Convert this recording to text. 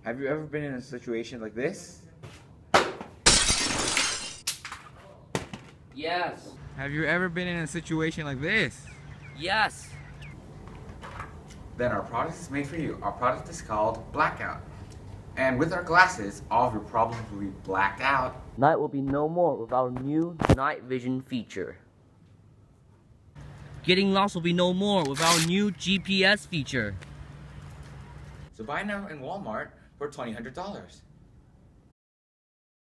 Have you ever been in a situation like this? Yes. Have you ever been in a situation like this? Yes. Then our product is made for you. Our product is called Blackout. And with our glasses, all of your problems will be blacked out. Night will be no more with our new night vision feature. Getting lost will be no more with our new GPS feature. So buy now in Walmart for $2,000.